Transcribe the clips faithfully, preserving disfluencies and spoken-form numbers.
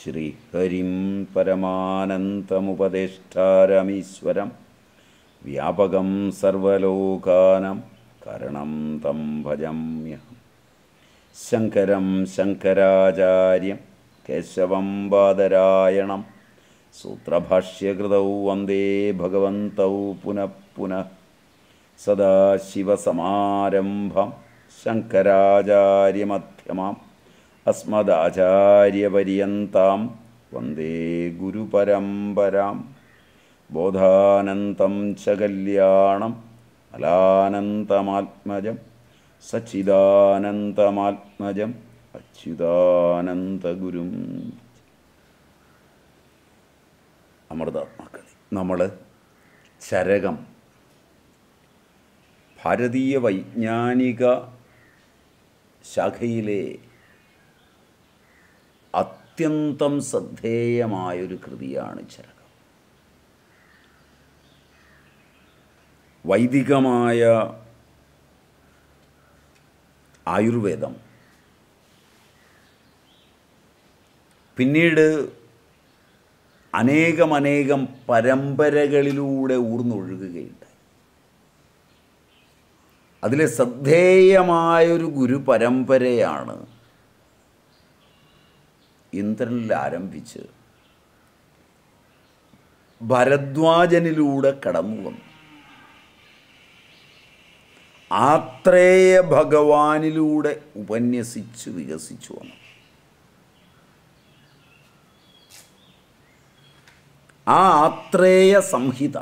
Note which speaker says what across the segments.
Speaker 1: ശ്രീഹരിം പരമാനന്തമുപദേഷ്ടാരമീശ്വരം വ്യാപകം സർവലോകാനാം കരണം തം ഭജമ്യഹം. ശങ്കരം ശങ്കരാചാര്യം കേശവം ബാദരായണം സൂത്രഭാഷ്യകൃതൗ വന്ദേ ഭഗവന്തൗ പുനഃ പുനഃ. സദാശിവസമാരംഭം ശങ്കരാചാര്യമധ്യമാം അസ്മദാചാര്യപര്യന്താം വന്ദേ ഗുരുപരമ്പരാം. ബോധാനന്തം ച കല്യാണം അലാനന്തമാത്മജം സച്ചിദാനന്തമാത്മജം അച്യുതാനന്തഗുരും. അമൃതാത്മാക്കളെ, നമ്മൾ ചരകം ഭാരതീയ വൈജ്ഞാനിക ശാഖയിലെ അത്യന്തം ശ്രദ്ധേയമായൊരു കൃതിയാണ് ചരകം. വൈദികമായ ആയുർവേദം പിന്നീട് അനേകമനേകം പരമ്പരകളിലൂടെ ഊർന്നൊഴുകുകയുണ്ടായി. അതിലെ ശ്രദ്ധേയമായൊരു ഗുരുപരമ്പരയാണ് ഇന്ദ്രനിൽ ആരംഭിച്ച് ഭരദ്വാജനിലൂടെ കടന്നു വന്നു ആത്രേയ ഭഗവാനിലൂടെ ഉപന്യസിച്ച് വികസിച്ചു വന്നു. ആ ആത്രേയ സംഹിത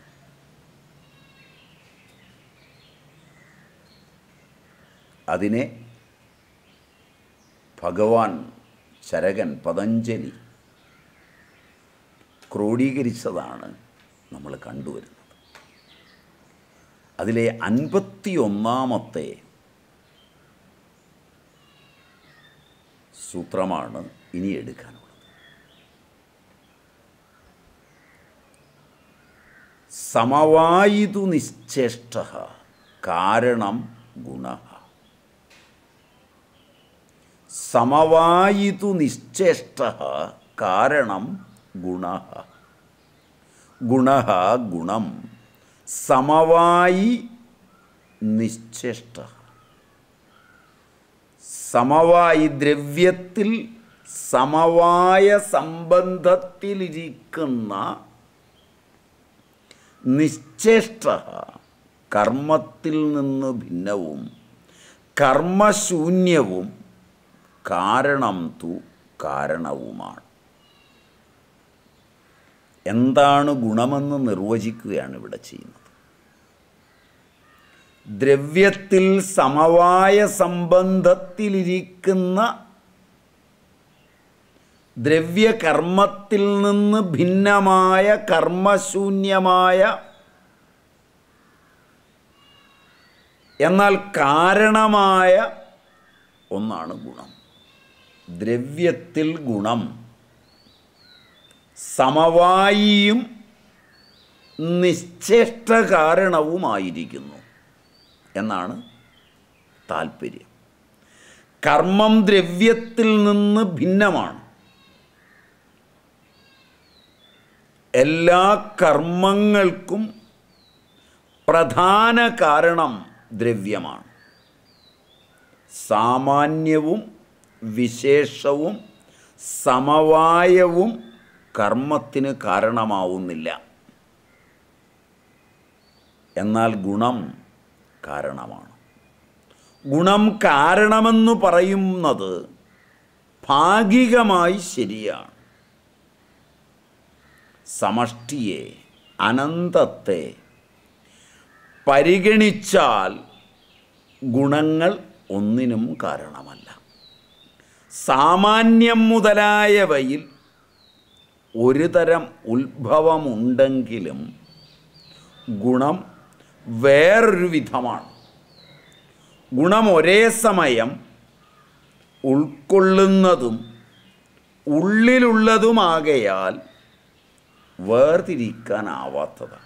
Speaker 1: അതിനെ ഭഗവാൻ ചരകൻ പതഞ്ജലി ക്രോഡീകരിച്ചതാണ് നമ്മൾ കണ്ടുവരുന്നത്. അതിലെ അൻപത്തി ഒന്നാമത്തെ സൂത്രമാണ് ഇനി എടുക്കാനുള്ളത്. സമവായിതു നിശ്ചേഷ്ടഃ കാരണം ഗുണഃ. സമവായിതു നിശ്ചേഷ്ടഃ കാരണം ഗുണഃ. ഗുണഃ ഗുണം സമവായി നിശ്ചേഷ്ടഃ. സമവായി ദ്രവ്യത്തിൽ സമവായ സംബന്ധത്തിലിരിക്കുന്ന നിശ്ചേഷ്ടഃ കർമ്മത്തിൽ നിന്ന് ഭിന്നവും കർമ്മശൂന്യവും കാരണം തു കാരണവുമാണ്. എന്താണ് ഗുണമെന്ന് നിർവചിക്കുകയാണ് ഇവിടെ ചെയ്യുന്നത്. ദ്രവ്യത്തിൽ സമവായ സംബന്ധത്തിലിരിക്കുന്ന ദ്രവ്യകർമ്മത്തിൽ നിന്ന് ഭിന്നമായ കർമ്മശൂന്യമായ എന്നാൽ കാരണമായ ഒന്നാണ് ഗുണം. ദ്രവ്യത്തിൽ ഗുണം സമവായിയും നിശ്ചേഷ്ട കാരണവുമായിരിക്കുന്നു എന്നാണ് താല്പര്യം. കർമ്മം ദ്രവ്യത്തിൽ നിന്ന് ഭിന്നമാണ്. എല്ലാ കർമ്മങ്ങൾക്കും പ്രധാന കാരണം ദ്രവ്യമാണ്. സാമാന്യവും വിശേഷവും സമവായവും കർമ്മത്തിന് കാരണമാവുന്നില്ല. എന്നാൽ ഗുണം കാരണമാണ്. ഗുണം കാരണമെന്ന് പറയുന്നത് ഭാഗികമായി ശരിയാണ്. സമഷ്ടിയെ അനന്തത്തെ പരിഗണിച്ചാൽ ഗുണങ്ങൾ ഒന്നിനും കാരണമല്ല. സാമാന്യം മുതലായവയിൽ ഒരു തരം ഉത്ഭവമുണ്ടെങ്കിലും ഗുണം വേറൊരു വിധമാണ്. ഗുണം ഒരേ സമയം ഉൾക്കൊള്ളുന്നതും ഉള്ളിലുള്ളതുമാകയാൽ വേർതിരിക്കാനാവാത്തതാണ്.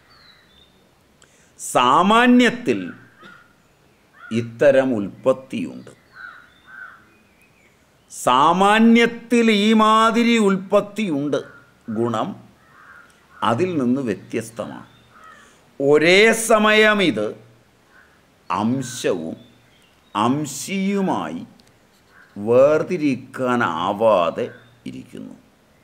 Speaker 1: സാമാന്യത്തിൽ ഇത്തരം ഉൽപ്പത്തിയുണ്ട്. സാമാന്യത്തിൽ ഈ മാതിരി ഉൽപ്പത്തിയുണ്ട്. ഗുണം അതിൽ നിന്ന് വ്യത്യസ്തമാണ്. ഒരേ സമയം ഇത് അംശവും അംശിയുമായി വേർതിരിക്കാനാവാതെ ഇരിക്കുന്നു.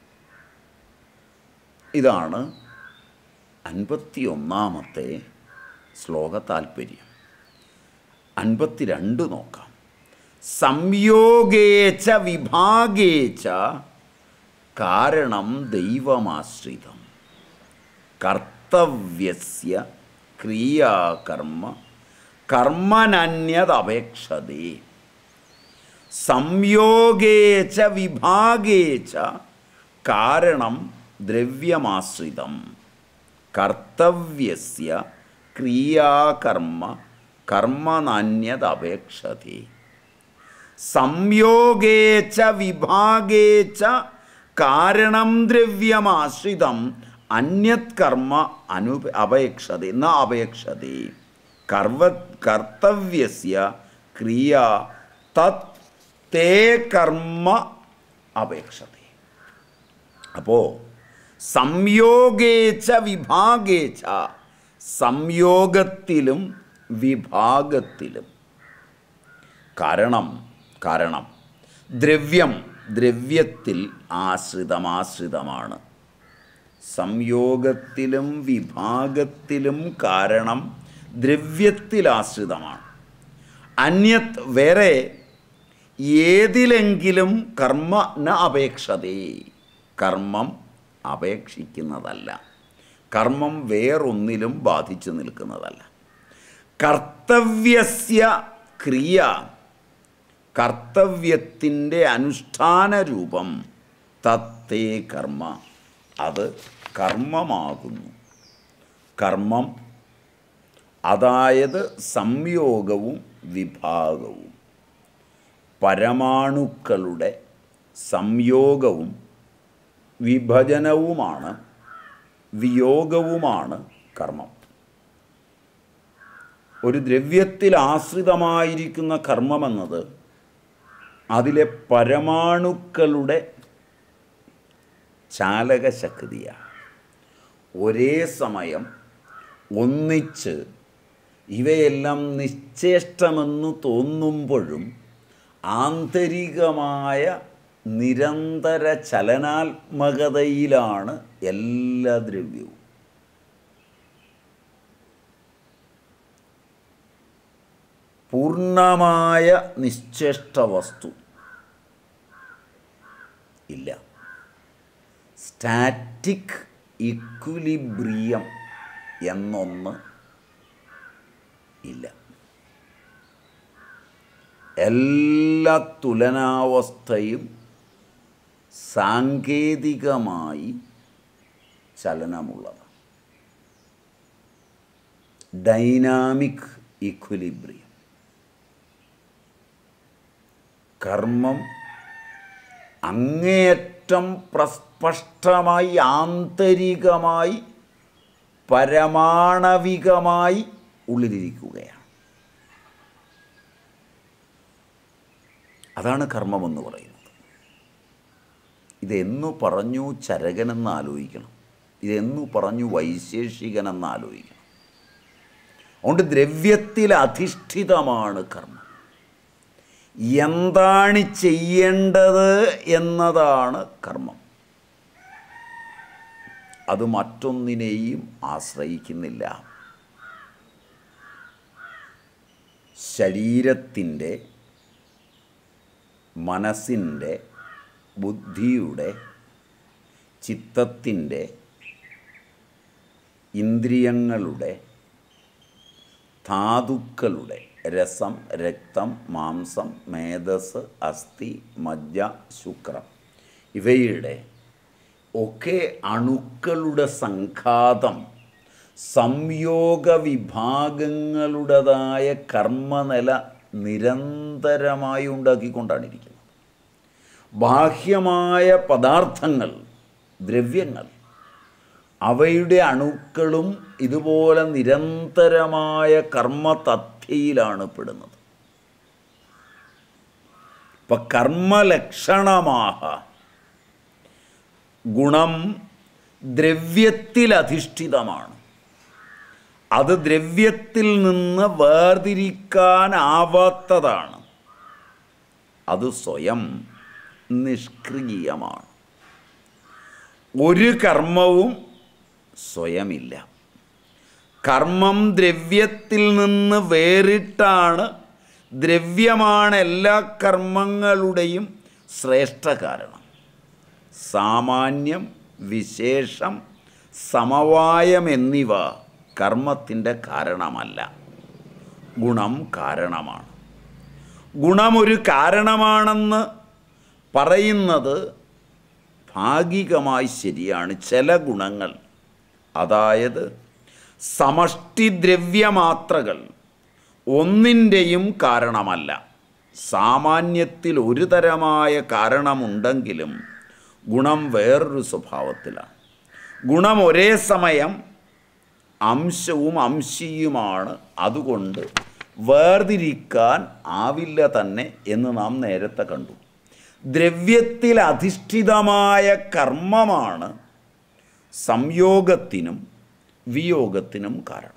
Speaker 1: ഇതാണ് അൻപത്തി ഒന്നാമത്തെ ശ്ലോക താൽപ്പര്യം. അൻപത്തിരണ്ട് നോക്കാം. സംയോഗേച്ച വിഭാഗേച്ച കാരണം ദൈവമാശ്രിതം കർത്തവ്യസ്യ ക്രിയാകർമ്മ കർമ്മനന്യതപേക്ഷതേ. സംയോഗേച്ച വിഭാഗേച്ച കാരണം ദ്രവ്യമാശ്രിതം കർത്തവ്യസ്യ ക്രിയാകർമ്മ കർമ്മനന്യതപേക്ഷതേ. സംയോഗേച്ച വിഭാഗേച്ച കാരണം ദ്രവ്യമാശ്രിതം അന്യത് കർമ്മ അനു അപേക്ഷതേ ന അപേക്ഷതേ. കർവ കർത്തവ്യസ്യ ക്രിയ തത് തേ കർമ്മ അപേക്ഷതേ. അപ്പോൾ സംയോഗേച്ച വിഭാഗേച്ച, സംയോഗത്തിലും വിഭാഗത്തിലും കാരണം കാരണം ദ്രവ്യം ദ്രവ്യത്തിൽ ആശ്രിതമാശ്രിതമാണ്. സംയോഗത്തിലും വിഭാഗത്തിലും കാരണം ദ്രവ്യത്തിൽ ആശ്രിതമാണ്. അന്യത് വേറെ ഏതിലെങ്കിലും കർമ്മ ന അപേക്ഷതേ, കർമ്മം അപേക്ഷിക്കുന്നതല്ല, കർമ്മം വേറൊന്നിലും ബാധിച്ചു നിൽക്കുന്നതല്ല. കർത്തവ്യസ്യ ക്രിയ, കർത്തവ്യത്തിൻ്റെ അനുഷ്ഠാന രൂപം തത്തേ കർമ്മ, അത് കർമ്മമാകുന്നു. കർമ്മം അതായത് സംയോഗവും വിഭാഗവും, പരമാണുക്കളുടെ സംയോഗവും വിഭജനവുമാണ്, വിയോഗവുമാണ് കർമ്മം. ഒരു ദ്രവ്യത്തിൽ ആശ്രിതമായിരിക്കുന്ന കർമ്മമെന്നത് അതിലെ പരമാണുക്കളുടെ ചാലകശക്തിയാണ്. ഒരേ സമയം ഒന്നിച്ച് ഇവയെല്ലാം നിശ്ചേഷ്ടമെന്ന് തോന്നുമ്പോഴും ആന്തരികമായ നിരന്തര ചലനാത്മകതയിലാണ് എല്ലാ ദ്രവ്യവും. പൂർണ്ണമായ നിശ്ചേഷ്ട വസ്തു ഇല്ല. സ്റ്റാറ്റിക് ഇക്വിലിബ്രിയം എന്നൊന്ന് ഇല്ല. എല്ലാ തുലനാവസ്ഥയും സാങ്കേതികമായി ചലനമുള്ളതാണ്. Dynamic equilibrium. കർമ്മം അങ്ങേയറ്റം പ്രസ്പഷ്ടമായി ആന്തരികമായി പരമാണവികമായി ഉള്ളിലിരിക്കുകയാണ്. അതാണ് കർമ്മമെന്ന് പറയുന്നത്. ഇതെന്നു പറഞ്ഞു ചരകനെന്ന് ആലോചിക്കണം, ഇതെന്നു പറഞ്ഞു വൈശേഷികനെന്ന് ആലോചിക്കണം. അതുകൊണ്ട് ദ്രവ്യത്തിൽ അധിഷ്ഠിതമാണ് കർമ്മം. എന്താണ് ചെയ്യേണ്ടത് എന്നതാണ് കർമ്മം. അത് മറ്റൊന്നിനെയും ആശ്രയിക്കുന്നില്ല. ശരീരത്തിൻ്റെ, മനസ്സിൻ്റെ, ബുദ്ധിയുടെ, ചിത്തത്തിൻ്റെ, ഇന്ദ്രിയങ്ങളുടെ, ധാതുക്കളുടെ, രസം, രക്തം, മാംസം, മേധസ്, അസ്ഥി, മജ്ജ, ശുക്രം ഇവയുടെ ഒക്കെ അണുക്കളുടെ സംഘാതം സംയോഗ വിഭാഗങ്ങളുടേതായ കർമ്മനില നിരന്തരമായി ഉണ്ടാക്കിക്കൊണ്ടാണ് ഇരിക്കുന്നത്. ബാഹ്യമായ പദാർത്ഥങ്ങൾ, ദ്രവ്യങ്ങൾ, അവയുടെ അണുക്കളും ഇതുപോലെ നിരന്തരമായ കർമ്മതഥ്യയിലാണ് പെടുന്നത്. അപ്പം കർമ്മലക്ഷണമാഹ ഗുണം ദ്രവ്യത്തിലധിഷ്ഠിതമാണ്. അത് ദ്രവ്യത്തിൽ നിന്ന് വേർതിരിക്കാനാവാത്തതാണ്. അത് സ്വയം നിഷ്ക്രിയമാണ്. ഒരു കർമ്മവും സ്വയമില്ല. കർമ്മം ദ്രവ്യത്തിൽ നിന്ന് വേറിട്ടാണ്. ദ്രവ്യമാണ് എല്ലാ കർമ്മങ്ങളുടെയും ശ്രേഷ്ഠ കാരണം. സാമാന്യം, വിശേഷം, സമവായം എന്നിവ കർമ്മത്തിൻ്റെ കാരണമല്ല, ഗുണം കാരണമാണ്. ഗുണമൊരു കാരണമാണെന്ന് പറയുന്നത് ഭാഗികമായി ശരിയാണ്. ചില ഗുണങ്ങൾ, അതായത് സമഷ്ടിദ്രവ്യമാത്രകൾ ഒന്നിൻ്റെയും കാരണമല്ല. സാമാന്യത്തിൽ ഒരു തരമായ കാരണമുണ്ടെങ്കിലും ഗുണം വേറൊരു സ്വഭാവത്തിലാണ്. ഗുണം ഒരേ സമയം അംശവും അംശിയുമാണ്. അതുകൊണ്ട് വേർതിരിക്കാൻ ആവില്ല തന്നെ എന്ന് നാം നേരത്തെ കണ്ടു. ദ്രവ്യത്തിൽ അധിഷ്ഠിതമായ കർമ്മമാണ് സംയോഗത്തിനും വിയോഗത്തിനും കാരണം.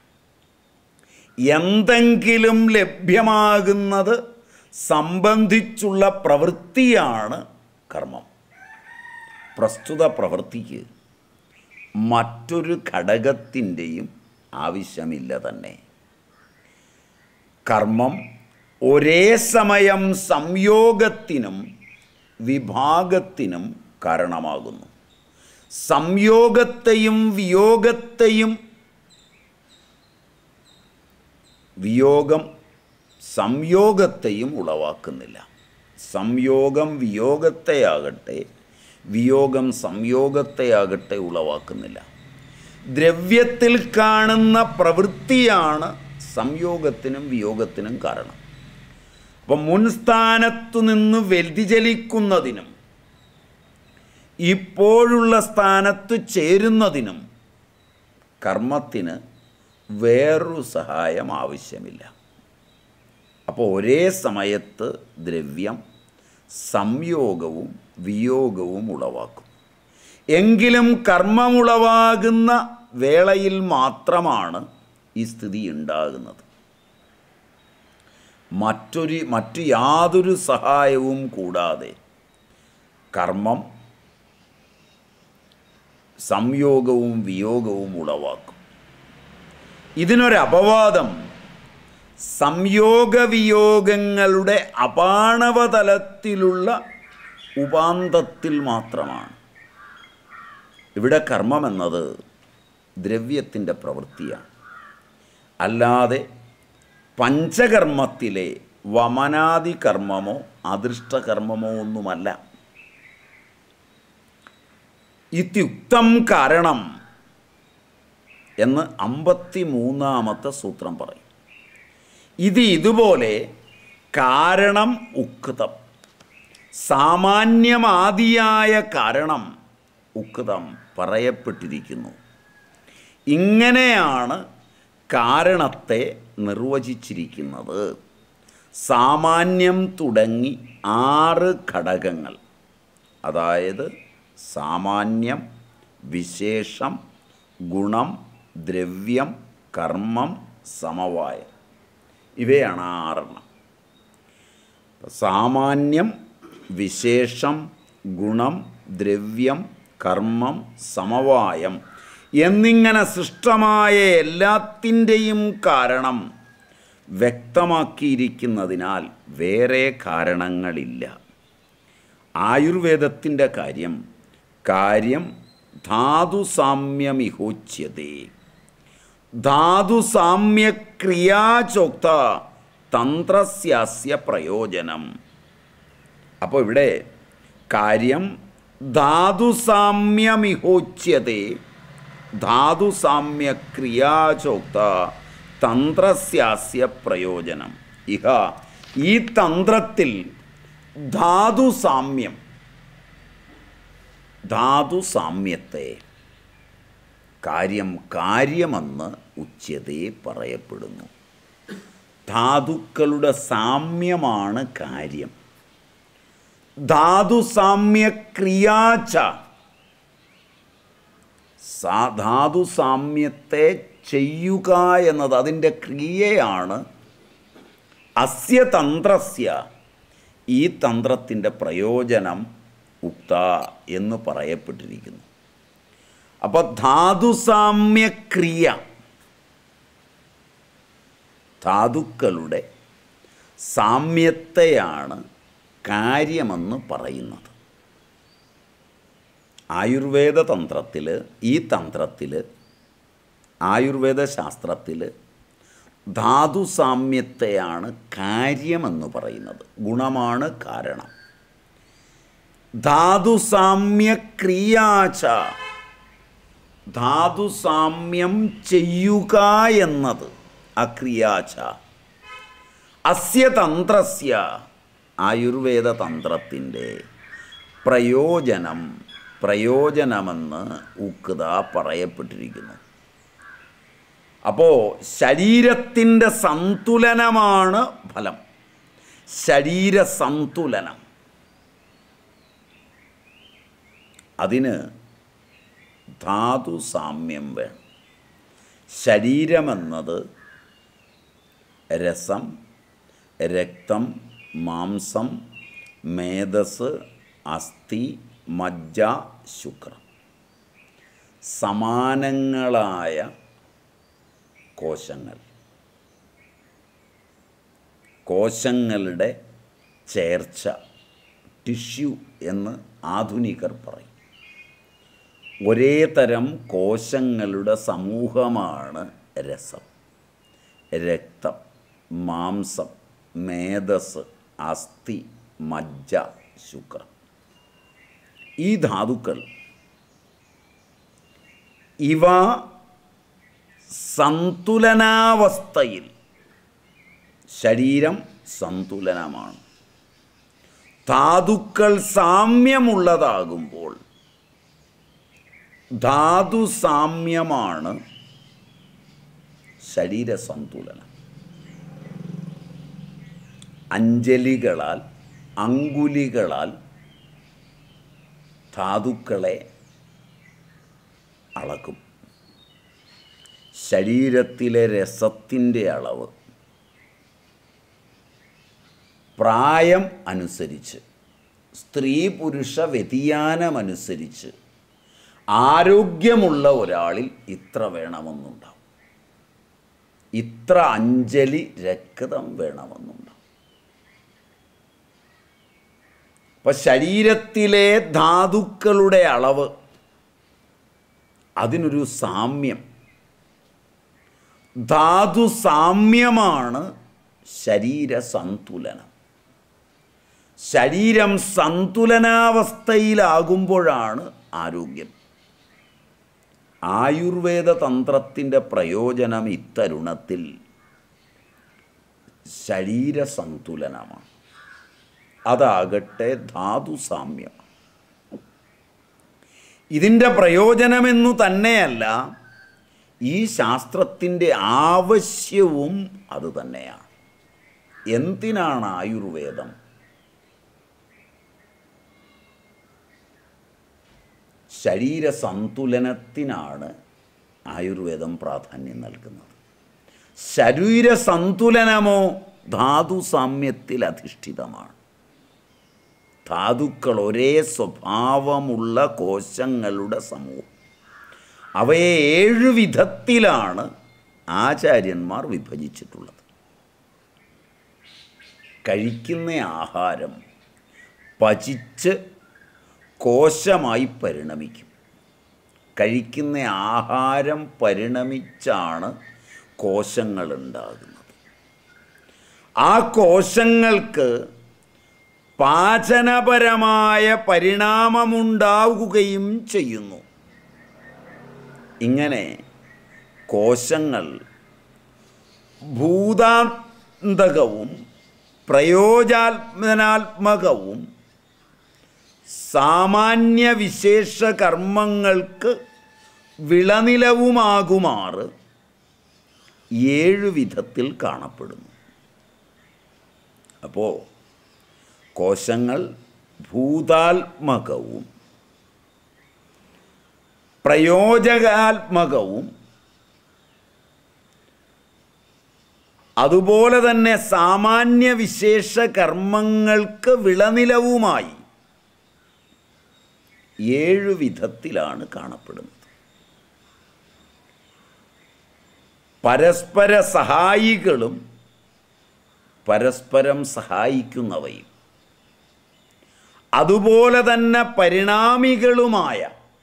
Speaker 1: എന്തെങ്കിലും ലഭ്യമാകുന്നത് സംബന്ധിച്ചുള്ള പ്രവൃത്തിയാണ് കർമ്മം. പ്രസ്തുത പ്രവൃത്തിക്ക് മറ്റൊരു ഘടകത്തിൻ്റെയും ആവശ്യമില്ല തന്നെ. കർമ്മം ഒരേ സമയം സംയോഗത്തിനും വിഭാഗത്തിനും കാരണമാകുന്നു. സംയോഗത്തെയും വിയോഗത്തെയും വിയോഗം സംയോഗത്തെയും ഉളവാക്കുന്നില്ല. സംയോഗം വിയോഗത്തെയാകട്ടെ, വിയോഗം സംയോഗത്തെയാകട്ടെ ഉളവാക്കുന്നില്ല. ദ്രവ്യത്തിൽ കാണുന്ന പ്രവൃത്തിയാണ് സംയോഗത്തിനും വിയോഗത്തിനും കാരണം. അപ്പം മുൻസ്ഥാനത്തു നിന്ന് വ്യതിചലിക്കുന്നതിനും ഇപ്പോഴുള്ള സ്ഥാനത്ത് ചേരുന്നതിനും കർമ്മത്തിന് വേറൊരു സഹായം ആവശ്യമില്ല. അപ്പോൾ ഒരേ സമയത്ത് ദ്രവ്യം സംയോഗവും വിയോഗവും ഉളവാക്കും. എങ്കിലും കർമ്മമുളവാകുന്ന വേളയിൽ മാത്രമാണ് ഈ സ്ഥിതി ഉണ്ടാകുന്നത്. മറ്റൊരു മറ്റു യാതൊരു സഹായവും കൂടാതെ കർമ്മം സംയോഗവും വിയോഗവും ഉളവാക്കും. ഇതിനൊരപവാദം സംയോഗവിയോഗങ്ങളുടെ അപാണവതലത്തിലുള്ള ഉപാന്തത്തിൽ മാത്രമാണ്. ഇവിടെ കർമ്മമെന്നത് ദ്രവ്യത്തിൻ്റെ പ്രവൃത്തിയാണ്, അല്ലാതെ പഞ്ചകർമ്മത്തിലെ വമനാദി കർമ്മമോ അദൃഷ്ടകർമ്മമോ ഒന്നുമല്ല. ഇത്യുക്തം കാരണം എന്ന് അമ്പത്തി മൂന്നാമത്തെ സൂത്രം പറയും. ഇത് ഇതുപോലെ കാരണം ഉക്തം, സാമാന്യമാദിയായ കാരണം ഉക്തം പറയപ്പെട്ടിരിക്കുന്നു. ഇങ്ങനെയാണ് കാരണത്തെ നിർവചിച്ചിരിക്കുന്നത്. സാമാന്യം തുടങ്ങി ആറ് ഘടകങ്ങൾ, അതായത് സാമാന്യം, വിശേഷം, ഗുണം, ദ്രവ്യം, കർമ്മം, സമവായം, ഇവയാണ് ആറെണ്ണം. സാമാന്യം, വിശേഷം, ഗുണം, ദ്രവ്യം, കർമ്മം, സമവായം എന്നിങ്ങനെ സൃഷ്ടമായ എല്ലാത്തിൻ്റെയും കാരണം വ്യക്തമാക്കിയിരിക്കുന്നതിനാൽ വേറെ കാരണങ്ങളില്ല. ആയുർവേദത്തിൻ്റെ കാര്യം കാര്യം ധാതുസാമ്യമിഹോച്യതേ. ധാതുസാമ്യക്രിയാചോക്ത തന്ത്രസ്യാസ്യ പ്രയോജനം. അപ്പോൾ ഇവിടെ കാര്യം ധാതുസാമ്യമിഹോച്യതേ, ധാതുസാമ്യക്രിയാചോക്ത തന്ത്രസ്യാസ്യ പ്രയോജനം. ഇഹ ഈ തന്ത്രത്തിൽ ധാതുസാമ്യം, ധാതുസാമ്യത്തെ കാര്യം കാര്യമെന്ന് ഉച്യതേ പറയപ്പെടുന്നു. ധാതുക്കളുടെ സാമ്യമാണ് കാര്യം. ധാതുസാമ്യക്രിയാച്ച, ധാതുസാമ്യത്തെ ചെയ്യുക എന്നത് അതിൻ്റെ ക്രിയയാണ്. അസ്യ തന്ത്രസ്യ, ഈ തന്ത്രത്തിൻ്റെ പ്രയോജനം ഉക്ത എന്ന് പറയപ്പെട്ടിരിക്കുന്നു. അപ്പോൾ ധാതുസാമ്യക്രിയ, ധാതുക്കളുടെ സാമ്യത്തെയാണ് കാര്യമെന്ന് പറയുന്നത്. ആയുർവേദ തന്ത്രത്തിൽ, ഈ തന്ത്രത്തിൽ, ആയുർവേദ ശാസ്ത്രത്തിൽ ധാതുസാമ്യത്തെയാണ് കാര്യമെന്ന് പറയുന്നത്. ഗുണമാണ് കാരണം. ധാതുസാമ്യക്രിയാച്ച, ധാതുസാമ്യം ചെയ്യുക എന്നത്, അക്രിയാച്ച അസ്യ തന്ത്രസ്യ, ആയുർവേദ തന്ത്രത്തിൻ്റെ പ്രയോജനം, പ്രയോജനമെന്ന് ഉക്ത പറയപ്പെട്ടിരിക്കുന്നു. അപ്പോൾ ശരീരത്തിൻ്റെ സന്തുലനമാണ് ഫലം. ശരീരസന്തുലനം, അതിന് ധാതുസാമ്യം വേണം. ശരീരമെന്നത് രസം, രക്തം, മാംസം, മേധസ്, അസ്ഥി, മജ്ജ, ശുക്രം, സമാനങ്ങളായ കോശങ്ങൾ, കോശങ്ങളുടെ ചേർച്ച, ടിഷ്യൂ എന്ന് ആധുനികർ പറയും. ഒരേ തരം കോശങ്ങളുടെ സമൂഹമാണ് രസം, രക്തം, മാംസം, മേധസ്, അസ്ഥി, മജ്ജ, ശുക്രം. ഈ ധാതുക്കൾ, ഇവ സന്തുലനാവസ്ഥയിൽ, ശരീരം സന്തുലനമാണ്. ധാതുക്കൾ സാമ്യമുള്ളതാകുമ്പോൾ ധാതുസാമ്യമാണ് ശരീരസന്തുലനം. അഞ്ജലികളാൽ, അങ്കുലികളാൽ ധാതുക്കളെ അളക്കും. ശരീരത്തിലെ രസത്തിൻ്റെ അളവ് പ്രായം അനുസരിച്ച്, സ്ത്രീ പുരുഷ വ്യതിയാനമനുസരിച്ച് ആരോഗ്യമുള്ള ഒരാളിൽ ഇത്ര വേണമെന്നുണ്ടാവും, ഇത്ര അഞ്ജലി രക്തം വേണമെന്നുണ്ടാവും. അപ്പം ശരീരത്തിലെ ധാതുക്കളുടെ അളവ്, അതിനൊരു സാമ്യം, ധാതുസാമ്യമാണ് ശരീരസന്തുലനം. ശരീരം സന്തുലനാവസ്ഥയിലാകുമ്പോഴാണ് ആരോഗ്യം. ആയുർവേദ തന്ത്രത്തിൻ്റെ പ്രയോജനം ഇത്തരുണത്തിൽ ശരീരസന്തുലനമാണ്. അതാകട്ടെ ധാതുസാമ്യം. ഇതിൻ്റെ പ്രയോജനമെന്നു തന്നെയല്ല, ഈ ശാസ്ത്രത്തിൻ്റെ ആവശ്യവും അതുതന്നെയാണ്. എന്തിനാണ് ആയുർവേദം? ശരീരസന്തുലനത്തിനാണ് ആയുർവേദം പ്രാധാന്യം നൽകുന്നത്. ശരീരസന്തുലനമോ ധാതുസാമ്യത്തിൽ അധിഷ്ഠിതമാണ്. ധാതുക്കൾ ഒരേ സ്വഭാവമുള്ള കോശങ്ങളുടെ സമൂഹം. അവയെ ഏഴു വിധത്തിലാണ് ആചാര്യന്മാർ വിഭജിച്ചിട്ടുള്ളത്. കഴിക്കുന്ന ആഹാരം പചിച്ച് കോശമായി പരിണമിക്കും. കഴിക്കുന്ന ആഹാരം പരിണമിച്ചാണ് കോശങ്ങളുണ്ടാകുന്നത്. ആ കോശങ്ങൾക്ക് പാചനപരമായ പരിണാമമുണ്ടാവുകയും ചെയ്യുന്നു. ഇങ്ങനെ കോശങ്ങൾ ഭൂതാന്തകവും പ്രയോജനാത്മകവും സാമാന്യ വിശേഷ കർമ്മങ്ങൾക്ക് വിളനിലവുമാകുമാറ് ഏഴു വിധത്തിൽ കാണപ്പെടുന്നു. അപ്പോൾ കോശങ്ങൾ ഭൂതാത്മകവും പ്രയോജകാത്മകവും അതുപോലെ തന്നെ സാമാന്യ വിശേഷ കർമ്മങ്ങൾക്ക് വിളനിലവുമായി ഏഴു വിധത്തിലാണ് കാണപ്പെടുന്നത്. പരസ്പര സഹായികളും പരസ്പരം സഹായിക്കുന്നവയും അതുപോലെ തന്നെ പരിണാമികളുമായ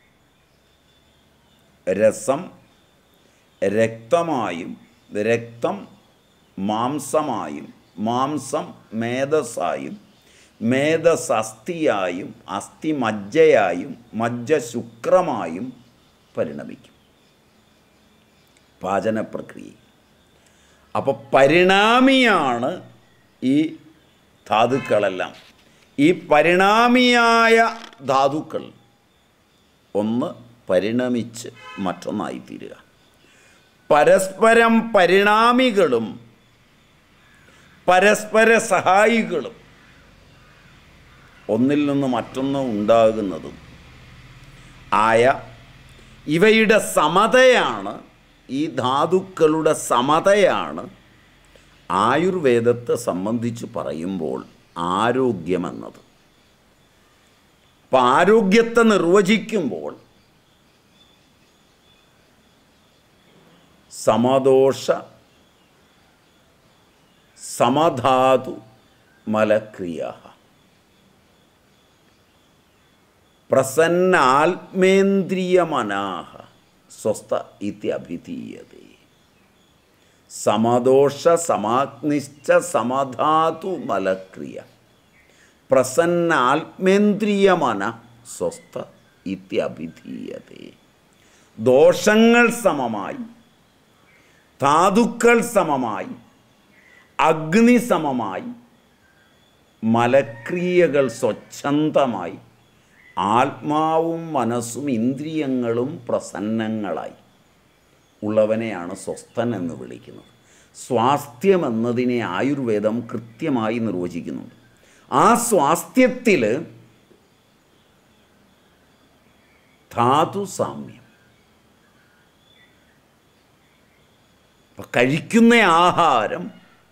Speaker 1: രസം രക്തമായും രക്തം മാംസമായും മാംസം മേധസ്സായും മേധസ് അസ്ഥിയായും അസ്ഥി മജ്ജയായും മജ്ജ ശുക്രമായും പരിണമിക്കും പാചന പ്രക്രിയ. അപ്പോൾ പരിണാമിയാണ് ഈ ധാതുക്കളെല്ലാം. ഈ പരിണാമിയായ ധാതുക്കൾ ഒന്ന് പരിണമിച്ച് മറ്റൊന്നായിത്തീരുക. പരസ്പരം പരിണാമികളും പരസ്പര സഹായികളും ഒന്നിൽ നിന്ന് മറ്റൊന്ന് ഉണ്ടാകുന്നതും ആയ ഇവയുടെ സമതയാണ്, ഈ ധാതുക്കളുടെ സമതയാണ് ആയുർവേദത്തെ സംബന്ധിച്ച് പറയുമ്പോൾ ആരോഗ്യമെന്നത്. അപ്പം ആരോഗ്യത്തെ നിർവചിക്കുമ്പോൾ സമദോഷ സമധാതു മലക്രിയ പ്രസന്നാത്മേന്ദ്രിയമനാഹ സ്വസ്ഥ ഇത്യഭിധീയതേ. സമദോഷ സമാഗ്നിശ്ച സമധാതു മലക്രിയ പ്രസന്നാത്മേന്ദ്രിയമന സ്വസ്ഥ ഇത്യഭിധീയതേ. ദോഷങ്ങൾ സമമായി, ധാതുക്കൾ സമമായി, അഗ്നി സമമായി, മലക്രിയകൾ സ്വച്ഛന്തമായി, ആത്മാവും മനസ്സും ഇന്ദ്രിയങ്ങളും പ്രസന്നങ്ങളായി ഉള്ളവനെയാണ് സ്വസ്ഥൻ എന്ന് വിളിക്കുന്നത്. സ്വാസ്ഥ്യം എന്നതിനെ ആയുർവേദം കൃത്യമായി നിർവചിക്കുന്നുണ്ട്. ആ സ്വാസ്ഥ്യത്തിൽ ധാതുസാമ്യം, കഴിക്കുന്ന ആഹാരം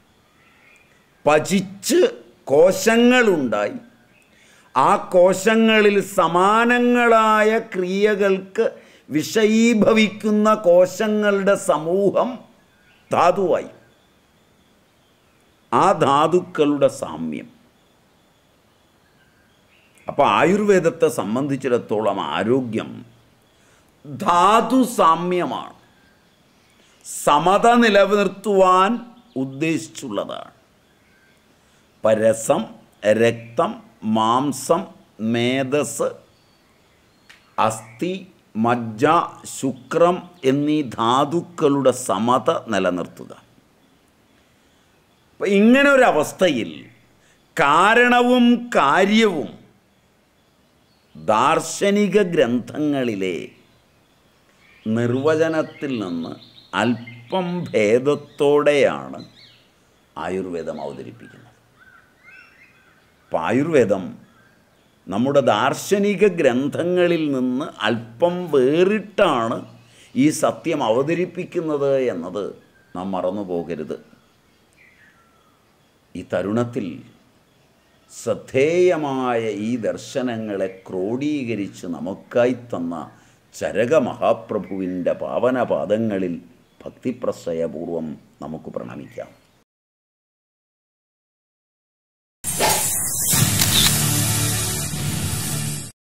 Speaker 1: പചിച്ച് കോശങ്ങളുണ്ടായി, ആ കോശങ്ങളിൽ സമാനങ്ങളായ ക്രിയകൾക്ക് വിഷയീഭവിക്കുന്ന കോശങ്ങളുടെ സമൂഹം ധാതുവായി. ആ ധാതുക്കളുടെ സാമ്യം. അപ്പോൾ ആയുർവേദത്തെ സംബന്ധിച്ചിടത്തോളം ആരോഗ്യം ധാതുസാമ്യമാണ്, സമത നിലനിർത്തുവാൻ ഉദ്ദേശിച്ചുള്ളതാണ്. പരസം രക്തം മാംസം മേധസ് അസ്ഥി മജ്ജ ശുക്രം എന്നീ ധാതുക്കളുടെ സമത നിലനിർത്തുക. അപ്പം ഇങ്ങനൊരവസ്ഥയിൽ കാരണവും കാര്യവും ദാർശനിക ഗ്രന്ഥങ്ങളിലെ നിർവചനത്തിൽ നിന്ന് അല്പം ഭേദത്തോടെയാണ് ആയുർവേദം അവതരിപ്പിക്കുന്നത്. അപ്പം ആയുർവേദം നമ്മുടെ ദാർശനിക ഗ്രന്ഥങ്ങളിൽ നിന്ന് അല്പം വേറിട്ടാണ് ഈ സത്യം അവതരിപ്പിക്കുന്നത് എന്നത് നാം മറന്നു പോകരുത്. ഈ തരുണത്തിൽ ശ്രദ്ധേയമായ ഈ ദർശനങ്ങളെ ക്രോഡീകരിച്ച് നമുക്കായി തന്ന ചരക മഹാപ്രഭുവിൻ്റെ പാവനപാദങ്ങളിൽ ഭക്തിപ്രശ്രയപൂർവം നമുക്ക് പ്രണമിക്കാം.